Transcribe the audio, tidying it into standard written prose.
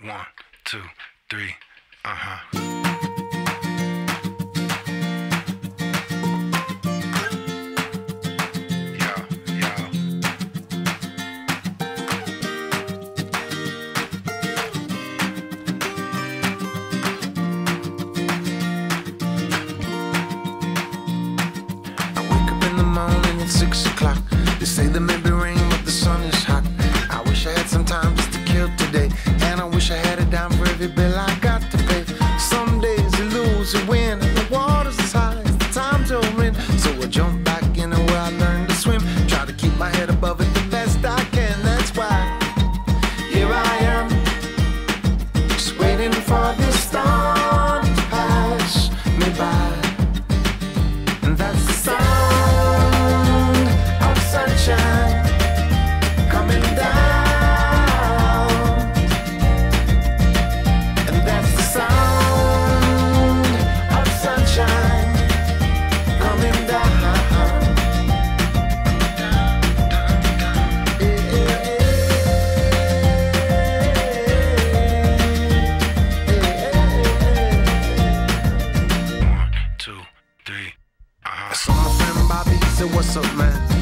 1, 2, 3, uh-huh. At 6 o'clock, they say there may be rain, but the sun is hot. I wish I had some time just to kill today, and I wish I had a dime for every bill I got to pay. Some days you lose, you win, and the water's as high as the times you're in. So I jump back in where I learned to swim, try to keep my head above it the best I can. That's why here I am, just waiting for this storm to pass me by. And that's the sound of sunshine coming down. And that's the sound of sunshine coming down. I saw my friend Bobby, he said, what's up, man?